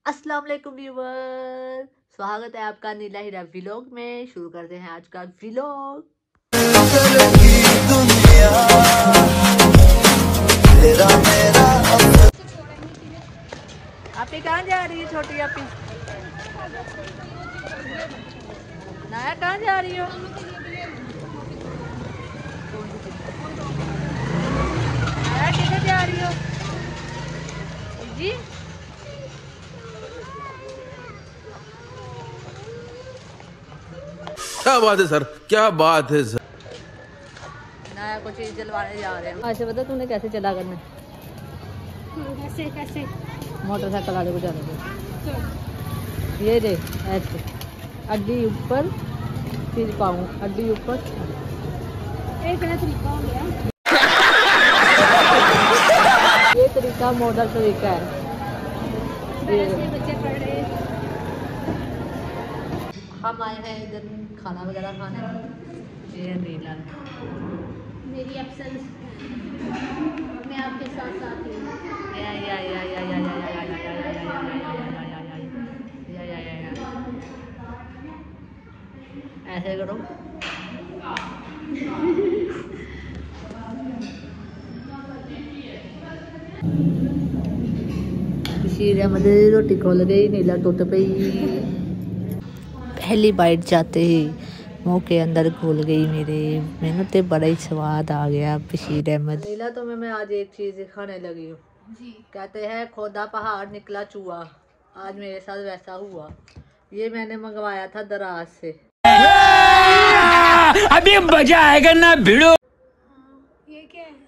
अस्सलाम वालेकुम व्यूअर, स्वागत है आपका नीला हीरा व्लॉग में। शुरू करते हैं आज का व्लॉग। आपी कहाँ जा रही है छोटी आपी? नाया कहाँ जा रही हो? नाया किधर जा रही हो जी? क्या बात है सर, क्या बात है सर। नाया को चीज जलवाने जा रहे हैं। अच्छा बता तूने कैसे चला करना? कैसे कैसे मोटरसाइकिल वाले को जाने दे। ये दे ऐसे अड्डी ऊपर फिर पाऊँ, अड्डी ऊपर। एक तरीका हो गया। ये तरीका मॉडल तरीका है। वैसे बच्चे पढ़ रहे हैं। हम आए हैं इधर खाना वगैरह खाने। ये नीला मेरी एब्सेंस मैं आपके साथ साथ ही हूँ। ऐसे करो। रोटी खोल गई, नीला टूट पई। पहली बाइट जाते ही मुंह के अंदर घुल गई मेरे। मैंने तो बड़ा ही स्वाद आ गया। बशीर अहमद नीला तो मैं आज एक चीज खाने लगी हूँ जी। कहते हैं खोदा पहाड़ निकला चूहा। आज मेरे साथ वैसा हुआ। ये मैंने मंगवाया था दराज से। अभी मजा आएगा ना भिड़ो। ये क्या है?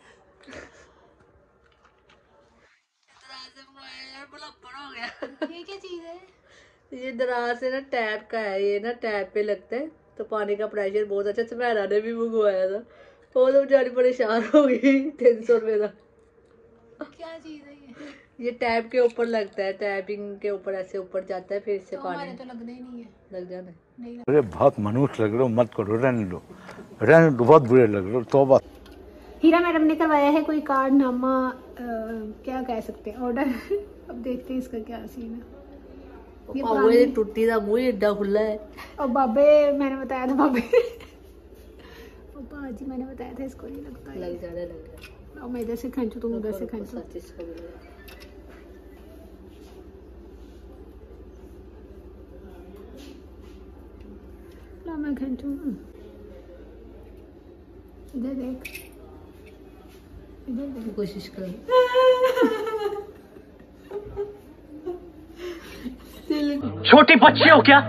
दराज से मंगवाया यार, बड़ा बड़ा हो गया। ये क्या चीज़ है? ये दराज से ना टैप का है। ये ना टैप पे लगता है तो पानी का प्रेशर बहुत अच्छा। सुमेरा ने भी मंगवाया था, वो तो बेचारी परेशान हो गई। 300 रुपये का। क्या चीज़ है ये? ये टैप के ऊपर लगता है, टैपिंग के ऊपर ऐसे ऊपर जाता है, फिर इससे तो पानी हमारे तो लगना ही नहीं है। लग जाना है। नहीं अरे बहुत मनुष्य लग रहे हो, मत करो, रहने दो, बहुत बुरे लग रहे हो। तौबा। हीरा मैडम ने करवाया है कोई कार्डनामा, क्या कह सकते हैं, ऑर्डर। अब देखते हैं इसका क्या सीन है। ये टूटी का मुंह एडा खुला है। और बाबे मैंने बताया था, बाबे और बाजी मैंने बताया था इसको नहीं लगता है। लग जाने लग और मैं इधर से खींचू तुम उधर से खींचो। ला मैं खींचू। इधर देख, इधर देख। कोशिश कर। छोटी बच्ची हो क्या?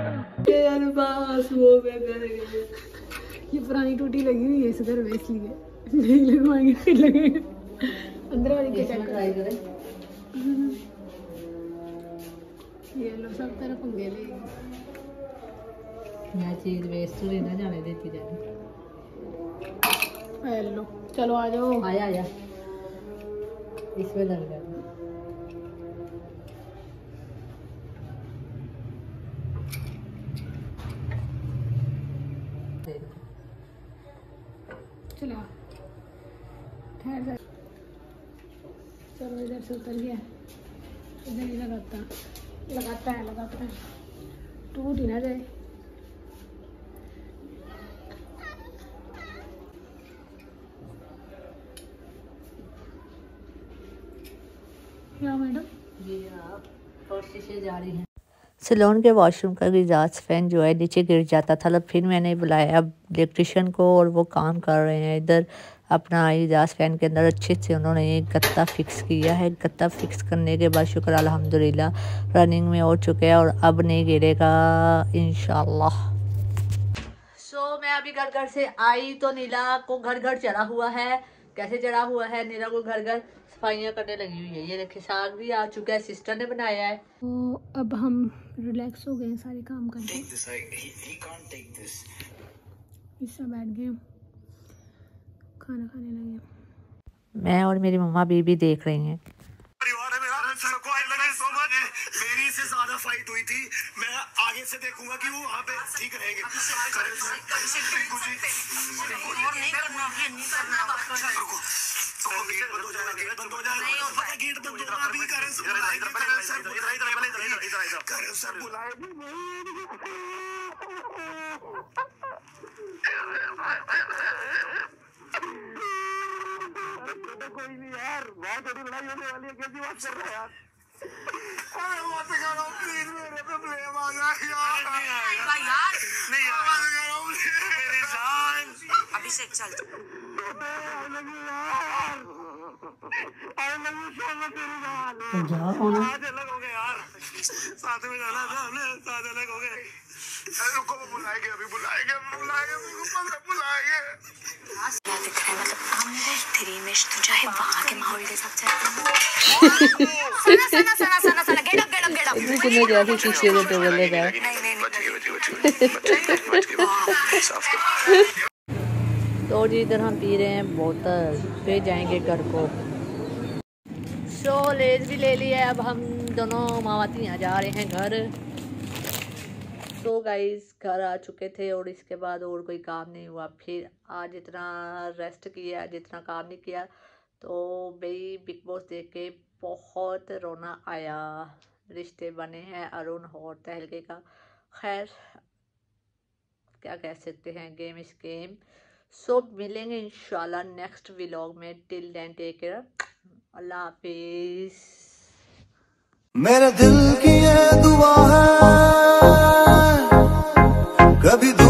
ये पुरानी टूटी लगी हुई है इस घर में, इसलिए नहीं लगवाएंगे, फिर लगेगा। अंदर वाली के चेक ट्राई करें। ये लो सब तरफ होंगे ले। मैं चीज वेस्ट नहीं ना जाने देती जाने। हेलो चलो आ जाओ। आया आया इसमें लग जाना। चलो ठहर जा। चलो इधर से उतर गया, इधर ही लगाता है, टूट ही ना जाए। क्या मैडम? ये आप कोशिशें जारी हैं। सैलून के वॉशरूम का एग्जॉस्ट फैन जो है नीचे गिर जाता था। फिर मैंने बुलाया इलेक्ट्रिशियन को और वो काम कर रहे हैं इधर। अपना एग्जॉस्ट फैन के अंदर अच्छे से उन्होंने एक गत्ता फिक्स किया है। गत्ता फिक्स करने के बाद शुक्र अल्हम्दुलिल्लाह रनिंग में हो चुके हैं और अब नहीं गिरेगा इंशाल्लाह। मैं अभी घर से आई तो नीला को घर चढ़ा हुआ है। कैसे चढ़ा हुआ है? नीला को घर सफाइयाँ करने लगी हुई है। ये देखिए साग भी आ चुका है, सिस्टर ने बनाया है। तो अब हम रिलैक्स हो गए हैं सारे काम करके। इससे बैठ गए, खाना खाने लगे। मैं और मेरी मम्मा बीबी देख रही हैं। मेरी से ज्यादा फाइट हुई थी। मैं आगे से देखूंगा कि वो वहाँ पे ठीक रहेंगे। गेट बंद हो जाएगा, गेट बंद होना भी कारण करो सर बुलाए कोई नहीं यार, बहुत बड़ी लड़ाई होने वाली है, कैसी बात कर रहे हैं यार। मत करो प्लीज, मेरे पे ब्लेम आ गया यार। नहीं आएगा यार, नहीं आएगा मेरी जान। अभिषेक चल यार अलग हो गए यार, साथ में जाना था हमने, साथ अलग हो गए। रुको बुलाएंगे, अभी बुलाएंगे, बुलाएंगे। दिख रहा है, मतलब हम थ्रीमेश तो चाहे वहाँ के माहौल के साथ चलते हैं। सना गेट अप इतनी तुम्हें जैसे पीछे को तो बोलेगा। तो जी इधर हम पी रहे हैं बोतल, फिर जाएंगे घर को। सो लेज भी ले लिया है, अब हम दोनों मावातियाँ जा रहे हैं घर। तो गाइस घर आ चुके थे और इसके बाद और कोई काम नहीं हुआ। फिर आज इतना रेस्ट किया, जितना काम नहीं किया। तो भाई बिग बॉस देख के बहुत रोना आया। रिश्ते बने हैं अरुण और तहलके का। खैर क्या कह सकते हैं, गेम इस गेम। सो मिलेंगे इंशाल्लाह नेक्स्ट व्लॉग में। टिल देन टेक केयर, अल्लाह हाफिज। मेरे दिल की ये दुआ है कभी